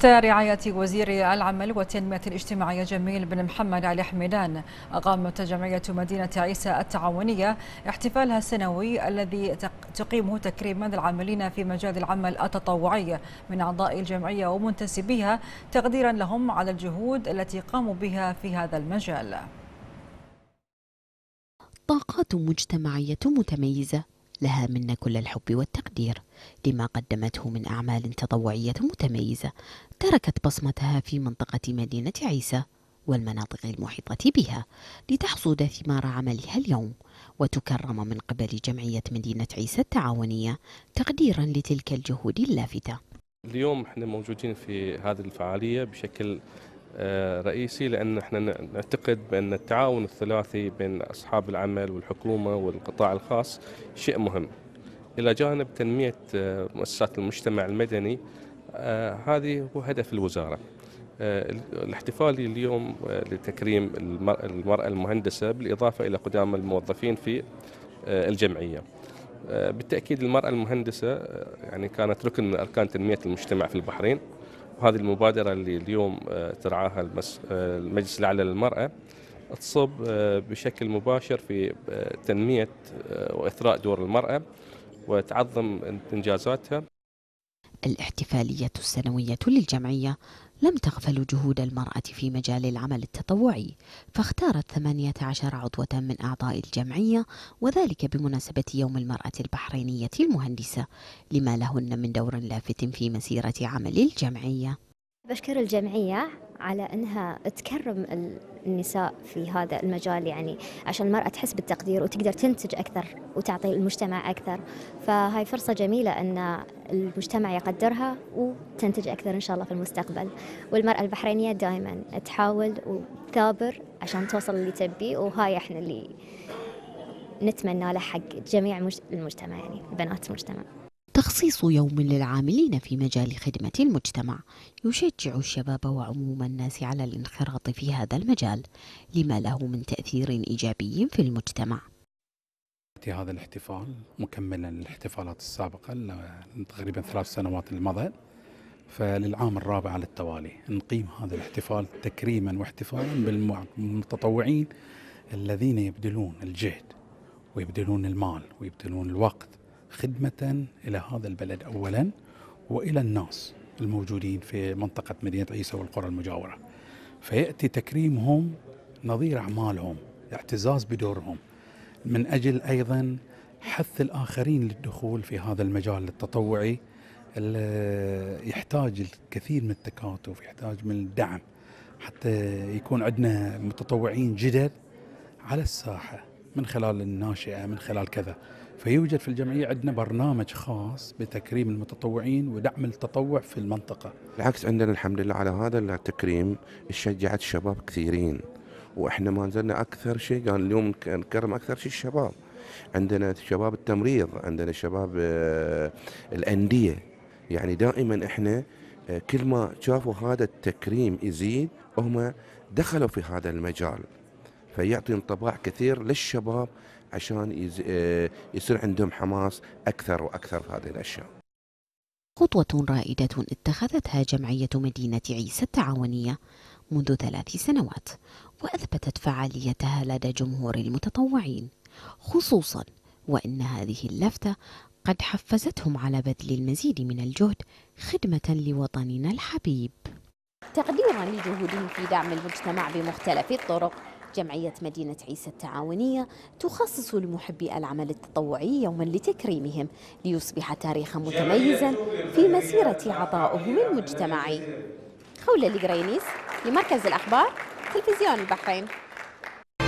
تحت رعاية وزير العمل والتنمية الاجتماعية جميل بن محمد علي حميدان، أقامت جمعية مدينة عيسى التعاونية احتفالها السنوي الذي تقيمه تكريما للعاملين في مجال العمل التطوعي من أعضاء الجمعية ومنتسبيها، تقديرا لهم على الجهود التي قاموا بها في هذا المجال. طاقات مجتمعية متميزة لها منا كل الحب والتقدير لما قدمته من أعمال تطوعية متميزة تركت بصمتها في منطقة مدينة عيسى والمناطق المحيطة بها لتحصد ثمار عملها اليوم وتكرم من قبل جمعية مدينة عيسى التعاونية تقديرا لتلك الجهود اللافتة. اليوم احنا موجودين في هذه الفعالية بشكل رئيسي، لأن احنا نعتقد بأن التعاون الثلاثي بين أصحاب العمل والحكومة والقطاع الخاص شيء مهم، إلى جانب تنمية مؤسسات المجتمع المدني. هذه هو هدف الوزارة. الاحتفال اليوم لتكريم المرأة المهندسة بالإضافة إلى قدام الموظفين في الجمعية. بالتأكيد المرأة المهندسة يعني كانت ركن من أركان تنمية المجتمع في البحرين، وهذه المبادرة اللي اليوم ترعاها المجلس الأعلى للمرأة تصب بشكل مباشر في تنمية وإثراء دور المرأة وتعظم إنجازاتها. الاحتفالية السنوية للجمعية لم تغفل جهود المرأة في مجال العمل التطوعي، فاختارت 18 عضوة من أعضاء الجمعية، وذلك بمناسبة يوم المرأة البحرينية المهندسة، لما لهن من دور لافت في مسيرة عمل الجمعية. بشكر الجمعية على أنها تكرم النساء في هذا المجال، يعني عشان المرأة تحس بالتقدير وتقدر تنتج أكثر وتعطي المجتمع أكثر، فهاي فرصة جميلة أن المجتمع يقدرها وتنتج أكثر إن شاء الله في المستقبل. والمرأة البحرينية دائما تحاول وتثابر عشان توصل اللي تبيه، وهاي احنا اللي نتمنى له حق جميع المجتمع، يعني بنات المجتمع. تخصيص يوم للعاملين في مجال خدمة المجتمع يشجع الشباب وعموم الناس على الانخراط في هذا المجال لما له من تأثير إيجابي في المجتمع. هذا الاحتفال مكملا للاحتفالات السابقة تقريبا 3 سنوات اللي مضت، فللعام الرابع على التوالي نقيم هذا الاحتفال تكريما واحتفالا بالمتطوعين الذين يبذلون الجهد ويبذلون المال ويبذلون الوقت خدمة إلى هذا البلد أولا وإلى الناس الموجودين في منطقة مدينة عيسى والقرى المجاورة، فيأتي تكريمهم نظير أعمالهم، اعتزاز بدورهم، من أجل أيضا حث الآخرين للدخول في هذا المجال التطوعي اللي يحتاج الكثير من التكاتف، يحتاج من الدعم حتى يكون عندنا متطوعين جدد على الساحة من خلال الناشئة من خلال كذا. فيوجد في الجمعية عندنا برنامج خاص بتكريم المتطوعين ودعم التطوع في المنطقة. بالعكس عندنا الحمد لله على هذا التكريم شجعت الشباب كثيرين، واحنا ما زلنا اكثر شيء قال اليوم نكرم اكثر شيء الشباب. عندنا شباب التمريض، عندنا شباب الأندية، يعني دائما احنا كل ما شافوا هذا التكريم يزيد هم دخلوا في هذا المجال، فيعطي انطباع كثير للشباب عشان يصير عندهم حماس أكثر وأكثر في هذه الأشياء. خطوة رائدة اتخذتها جمعية مدينة عيسى التعاونية منذ 3 سنوات، وأثبتت فعاليتها لدى جمهور المتطوعين، خصوصا وأن هذه اللفتة قد حفزتهم على بذل المزيد من الجهد خدمة لوطننا الحبيب. تقديرا لجهودهم في دعم المجتمع بمختلف الطرق، جمعية مدينة عيسى التعاونية تخصص لمحبي العمل التطوعي يوما لتكريمهم ليصبح تاريخا متميزا في مسيرة عطائهم المجتمعي. خولة القرينيس لمركز الأخبار تلفزيون البحرين.